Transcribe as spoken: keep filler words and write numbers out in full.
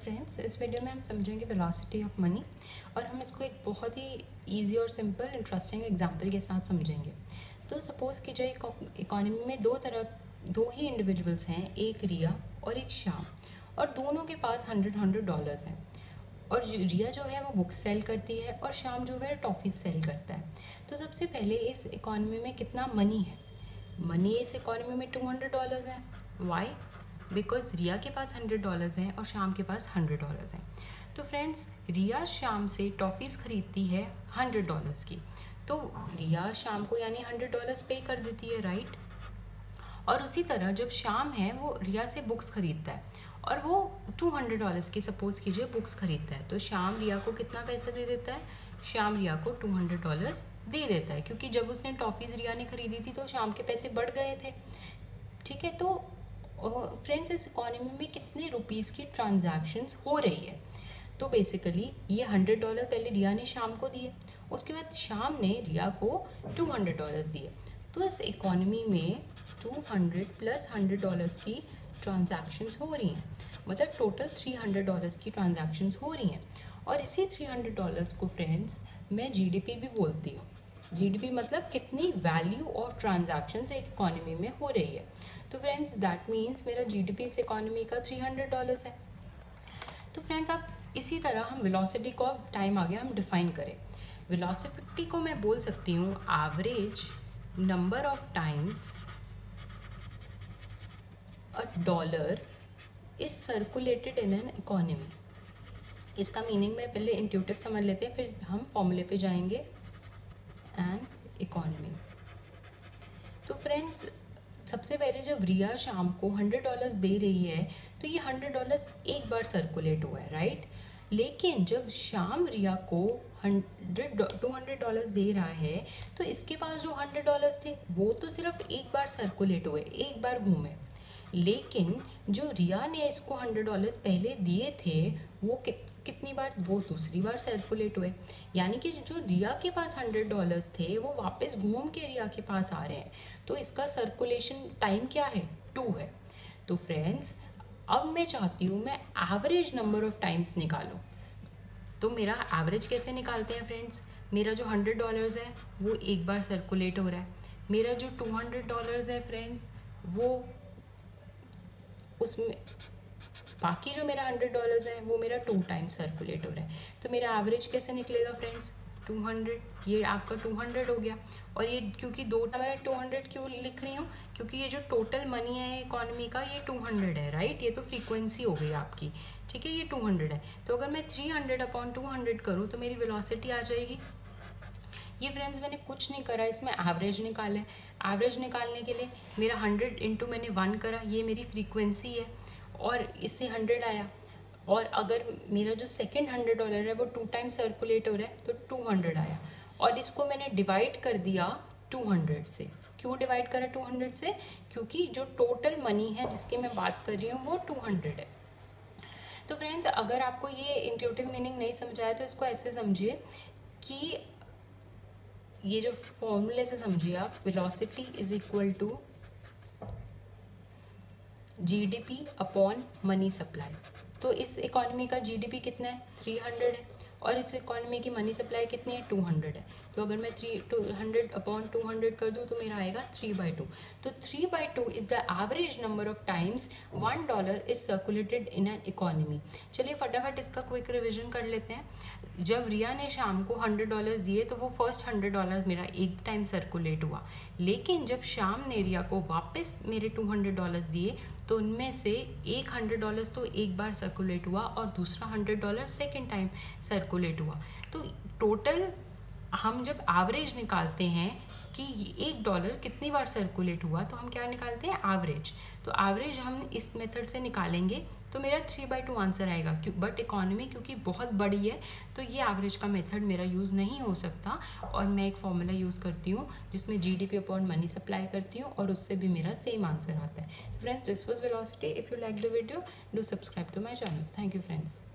Friends, इस video में हम समझेंगे वेलोसिटी ऑफ मनी और हम इसको एक बहुत ही इजी और सिंपल इंटरेस्टिंग एग्जांपल के साथ समझेंगे। तो सपोज़ कीजिए इकोनॉमी में दो तरह दो ही इंडिविजुअल्स हैं, एक रिया और एक श्याम, और दोनों के पास हंड्रेड हंड्रेड डॉलर्स हैं। और रिया जो है वो बुक्स सेल करती है और श्याम जो है टॉफ़ीज सेल करता है। तो सबसे पहले इस इकोनॉमी में कितना मनी है? मनी इस इकोनॉमी में टू हंड्रेड डॉलर्स है। वाई? बिकॉज रिया के पास हंड्रेड डॉलर्स हैं और श्याम के पास हंड्रेड डॉलर्स हैं। तो फ्रेंड्स, रिया श्याम से टॉफ़ीज़ खरीदती है हंड्रेड डॉलर्स की, तो रिया श्याम को यानी हंड्रेड डॉलर्स पे कर देती है, राइट। और उसी तरह जब श्याम है वो रिया से बुक्स खरीदता है और वो टू हंड्रेड डॉलर्स की सपोज़ कीजिए बुक्स खरीदता है, तो श्याम रिया को कितना पैसा दे देता है? श्याम रिया को टू हंड्रेड डॉलर्स दे देता है, क्योंकि जब उसने टॉफ़ीज़ रिया ने खरीदी थी तो श्याम के पैसे बढ़ गए थे। ठीक है, तो फ्रेंड्स इस इकोनॉमी में कितने रुपीज़ की ट्रांजैक्शंस हो रही है? तो बेसिकली ये हंड्रेड डॉलर पहले रिया ने श्याम को दिए, उसके बाद श्याम ने रिया को टू हंड्रेड डॉलर्स दिए। तो इस इकोनॉमी में two hundred plus hundred dollars की ट्रांजैक्शंस हो रही हैं, मतलब टोटल थ्री हंड्रेड डॉलर्स की ट्रांजैक्शंस हो रही हैं। और इसी थ्री हंड्रेड डॉलर्स को फ्रेंड्स मैं जीडीपी भी बोलती हूँ। जीडीपी मतलब कितनी वैल्यू ऑफ ट्रांजैक्शंस एक इकोनॉमी में हो रही है। तो फ्रेंड्स दैट मीन्स मेरा जीडीपी इस इकोनॉमी का थ्री हंड्रेड डॉलर्स है। तो फ्रेंड्स आप इसी तरह हम वेलोसिटी को, अब टाइम आ गया हम डिफाइन करें। वेलोसिटी को मैं बोल सकती हूँ average number of times a dollar is circulated in an economy. इसका मीनिंग मैं पहले इंट्यूटिव समझ लेते हैं, फिर हम फॉर्मूले पे जाएंगे। एन इकोनॉमी, तो फ्रेंड्स सबसे पहले जब रिया शाम को हंड्रेड डॉलर्स दे रही है तो ये हंड्रेड डॉलर्स एक बार सर्कुलेट हुआ है, राइट। लेकिन जब शाम रिया को हंड्रेड टू हंड्रेड डॉलर्स दे रहा है तो इसके पास जो हंड्रेड डॉलर्स थे वो तो सिर्फ एक बार सर्कुलेट हुए, एक बार घूमे। लेकिन जो रिया ने इसको हंड्रेड डॉलर्स पहले दिए थे वो कित कितनी बार, वो दूसरी बार सर्कुलेट हुए। यानी कि जो रिया के पास हंड्रेड डॉलर्स थे वो वापस घूम के रिया के पास आ रहे हैं। तो इसका सर्कुलेशन टाइम क्या है? टू है। तो फ्रेंड्स अब मैं चाहती हूँ मैं एवरेज नंबर ऑफ टाइम्स निकालूँ। तो मेरा एवरेज कैसे निकालते हैं फ्रेंड्स? मेरा जो हंड्रेड डॉलर्स है वो एक बार सर्कुलेट हो रहा है, मेरा जो टू हंड्रेड डॉलर्स है फ्रेंड्स वो उसमें बाकी जो मेरा हंड्रेड डॉलर्स है वो मेरा टू टाइम्स सर्कुलेट हो रहा है। तो मेरा एवरेज कैसे निकलेगा फ्रेंड्स? टू हंड्रेड, ये आपका टू हंड्रेड हो गया। और ये क्योंकि दो मैं टू हंड्रेड क्यों लिख रही हूँ? क्योंकि ये जो टोटल मनी है इकोनॉमी का ये टू हंड्रेड है, राइट। ये तो फ्रीक्वेंसी हो गई आपकी, ठीक है, ये टू हंड्रेड है। तो अगर मैं three hundred upon two hundred करूँ तो मेरी वेलोसिटी आ जाएगी। ये फ्रेंड्स मैंने कुछ नहीं करा, इसमें एवरेज निकाला है। एवरेज निकालने के लिए मेरा हंड्रेड इंटू मैंने वन करा, ये मेरी फ्रीक्वेंसी है और इससे हंड्रेड आया। और अगर मेरा जो सेकंड हंड्रेड डॉलर है वो टू टाइम्स सर्कुलेट हो रहा है तो टू हंड्रेड आया। और इसको मैंने डिवाइड कर दिया टू हंड्रेड से। क्यों डिवाइड करा टू हंड्रेड से? क्योंकि जो टोटल मनी है जिसकी मैं बात कर रही हूँ वो टू हंड्रेड है। तो फ्रेंड्स अगर आपको ये इंट्यूटिव मीनिंग नहीं समझ आया तो इसको ऐसे समझिए कि ये जो फॉर्मूले से समझिए आप, velocity is equal to GDP upon money supply. तो इस इकोनॉमी का जीडीपी कितना है? थ्री हंड्रेड है और इस इकोनॉमी की मनी सप्लाई कितनी है? टू हंड्रेड है। तो अगर मैं three two hundred upon two hundred कर दूँ तो मेरा आएगा थ्री बाई टू। तो three by two is the average number of times one dollar is circulated in an economy. चलिए फटाफट इसका क्विक रिविजन कर लेते हैं। जब रिया ने शाम को हंड्रेड डॉलर्स दिए तो वो फर्स्ट हंड्रेड डॉलर मेरा एक टाइम सर्कुलेट हुआ। लेकिन जब शाम ने रिया को वापस मेरे टू हंड्रेड डॉलर्स दिए तो उनमें से एक हंड्रेड डॉलर्स तो एक बार सर्कुलेट हुआ और दूसरा hundred dollar second time circulate हुआ। तो टोटल हम जब एवरेज निकालते हैं कि एक डॉलर कितनी बार सर्कुलेट हुआ तो हम क्या निकालते हैं? एवरेज। तो एवरेज हम इस मेथड से निकालेंगे तो मेरा थ्री बाई टू आंसर आएगा। क्यों? बट इकोनॉमी क्योंकि बहुत बड़ी है तो ये एवरेज का मेथड मेरा यूज़ नहीं हो सकता और मैं एक फॉर्मूला यूज़ करती हूँ जिसमें जीडीपी अपॉन मनी सप्लाई करती हूँ और उससे भी मेरा सेम आंसर आता है। Friends this was velocity. If you like the video do subscribe to my channel. Thank you friends.